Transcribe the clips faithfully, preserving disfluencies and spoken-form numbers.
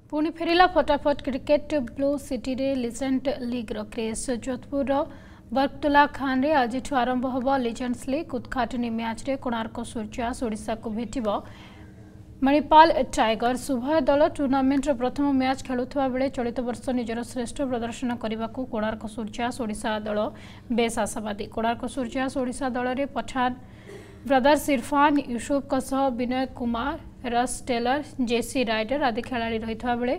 पुणी फेरिला फटाफट क्रिकेट ब्लू सिटी रे लिजेंड लीग रो क्रेज जोधपुर रो बरकतुल्ला खान रे आज आरंभ होब लिजेंड्स लीग उद्घाटनी मैच रे कोणार्क सूर्यास ओडिशा को भेटिबो मणिपाल टाइगर्स उभय दल टूर्नामेंट रो प्रथम मैच खेलुवा बेले चलित वर्ष निजर श्रेष्ठ प्रदर्शन करने को कोणार्क सूर्यास ओडिशा दल बेस आशावादी। कोणार्क सूर्यास ओडिशा दल रे पठान ब्रदर्स इरफान यूसुफ का सह विनय कुमार रस टेलर जेसी राइडर आदि खिलाड़ी रही बेले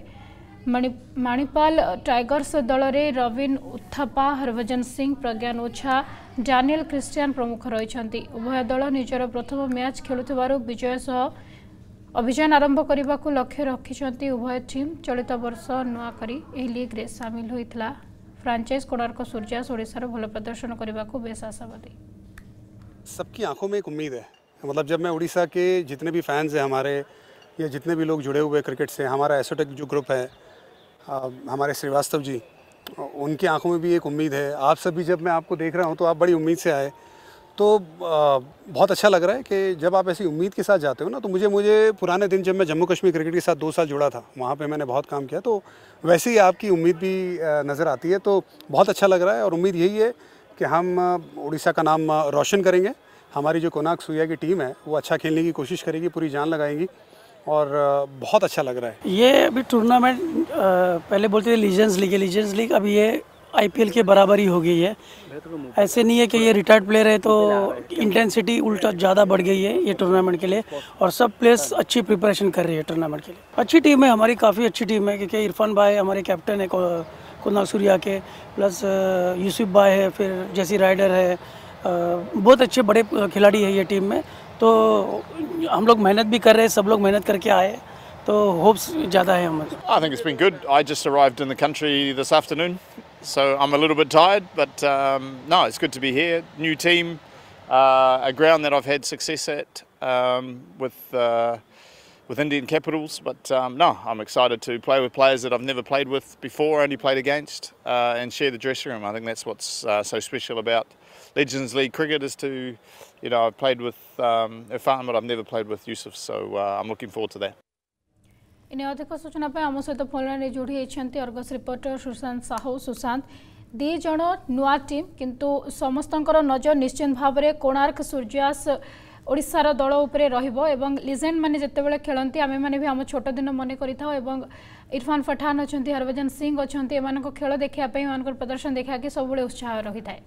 मणिपाल टाइगर्स दल रे रविन उत्थापा हरभजन सिंह प्रज्ञान ओछा डैनियल क्रिस्टियन प्रमुख रही। उभय दल निजर प्रथम मैच खेलुथिबारु विजय सह अभियान आरंभ करने को लक्ष्य रखिंट। उभय टीम चलित वर्ष नुआ करी एही लीग रे सामिल होइतला। फ्रांचाइज कोणार्क सूर्यास ओडिशा भल प्रदर्शन करने को बेस आशावादी। सबकी आंखों में एक उम्मीद है, मतलब जब मैं उड़ीसा के जितने भी फैंस हैं हमारे या जितने भी लोग जुड़े हुए क्रिकेट से, हमारा एसोटेक जो ग्रुप है, आ, हमारे श्रीवास्तव जी, उनकी आंखों में भी एक उम्मीद है। आप सब भी, जब मैं आपको देख रहा हूं तो आप बड़ी उम्मीद से आए, तो आ, बहुत अच्छा लग रहा है कि जब आप ऐसी उम्मीद के साथ जाते हो ना, तो मुझे मुझे पुराने दिन जब मैं जम्मू कश्मीर क्रिकेट के साथ दो साल जुड़ा था, वहाँ पे मैंने बहुत काम किया, तो वैसे ही आपकी उम्मीद भी नज़र आती है। तो बहुत अच्छा लग रहा है और उम्मीद यही है कि हम उड़ीसा का नाम रोशन करेंगे। हमारी जो कोणार्क सूर्या की टीम है वो अच्छा खेलने की कोशिश करेगी, पूरी जान लगाएंगी और बहुत अच्छा लग रहा है। ये अभी टूर्नामेंट पहले बोलते थे लीजेंड्स लीग, लीजेंड्स लीग अभी ये आईपीएल के बराबर ही हो गई है। ऐसे नहीं है कि ये रिटायर्ड प्लेयर है तो इंटेंसिटी उल्टा ज़्यादा बढ़ गई है ये टूर्नामेंट के लिए, और सब प्लेयर्स अच्छी प्रिपरेशन कर रही है टूर्नामेंट के लिए। अच्छी टीम है हमारी, काफ़ी अच्छी टीम है, क्योंकि इरफान भाई हमारे कैप्टन है कोणार्क सूर्या के, प्लस यूसुफ भाई है, फिर जेसी राइडर है, बहुत अच्छे बड़े खिलाड़ी है ये टीम में। तो हम लोग मेहनत भी कर रहे हैं, सब लोग मेहनत करके आए, तो होप्स ज़्यादा है हमें। I think it's been good. I just arrived in the country this afternoon, so I'm a little bit tired, but um, no, it's good to be here. New team, uh, a ground that I've had success at um, with uh, with Indian Capitals, but um, no, I'm excited to play with players that I've never played with before, only played against, uh, and share the dressing room. I think that's what's uh, so special about Legends League cricket, is to, you know, I've played with um, Irfan, but I've never played with Yusuf, so uh, I'm looking forward to that. इन अधिक सूचना आम सहित phone जोड़ी होती Argus reporter Sushant Sahu. Sushant, दी जन नुआ team किंतु समस्त नजर निश्चित भाव में कोणार्क सूर्यास ओडिशार दल उपरे रहिबो एवं लिजेंड माने जेतेबेले खेलंती आमे माने भी हम छोट दिन मन करिथाओ एवं इरफान पठान अछंती, हरभजन सिंह अछंती, एमानको खेल देखिया पई एमानकर प्रदर्शन देखा कि सबुले उत्साह रही थाए।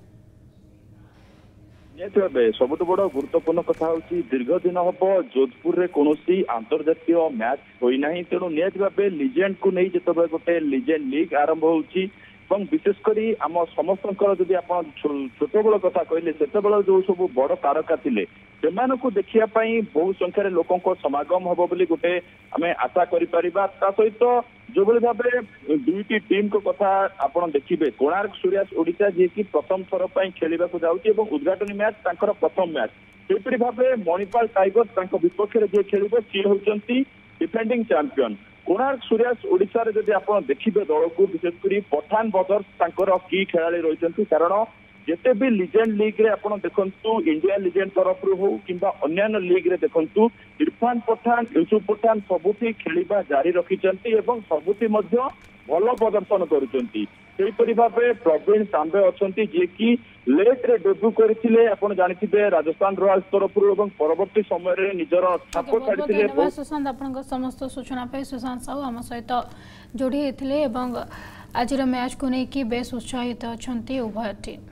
सबुठ बड़ गुरुत्वपूर्ण कथा हूँ दीर्घ दिन हम जोधपुर रे कौनसी अंतर्जातीय मैच होना, तेणु निहत भाव लिजेंड को नहीं जिते गोटे लिजेंड लीग आरंभ होची, विशेषकर आम समस्त जदि आप छोट बड़ कथा कहले से जो सब बड़ तारका थिले से देखापी बहु संख्यार लोकों समागम हम बोली गोटे आम आशा करिपरिबा। ता सहित जो भाई भाव दुईटी टीम को कथा आप देखिए, कोणार्क सूर्यास ओडिशा जी की प्रथम थर पर खेलने को जाऊँगी, उद्घाटनी मैच तांकर प्रथम मैच। सेपरी भाव मणिपाल टाइगर्स विपक्ष में जी खेल सी होती डिफेंडिंग चैंपियन। कोणार्क सूर्यास ओडिशा रे जदि आप देखिए दल को, विशेषकर पठान ब्रदर्स की खिलाड़ी रही, कारण जिते भी लिजेंड लीग रे आप देखु इंडिया लिजेंड तरफ हो कि अन्य लीग रे देखु इरफान पठान यूसुफ पठान सबुठी खेलिबा जारी रखिचंती एवं सबुठी मध्य भल प्रदर्शन करुचंती। सेहीपरि भाबे प्रवीण सांबे अछंती जे कि लेट रे डेब्यू करथिले, आपण जानिथिबे राजस्थान रॉयल्स तरफ एवं परवर्ती समय रे निजर छाप छाड़िथिले। सुशांत आपनका समस्त सूचना पे सुशांत साहू हम सहित जोड़ी हेथिले एवं आजिर मैच को नै कि बेस उत्साहित अछंती उभय टीम।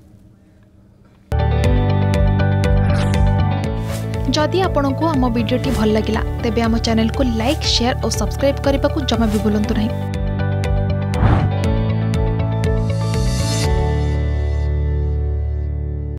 जदि आपंक आम भिडी भल लगा तेब आम चैनल को लाइक, शेयर और सब्सक्राइब करने को जमा भी भूलु नहीं।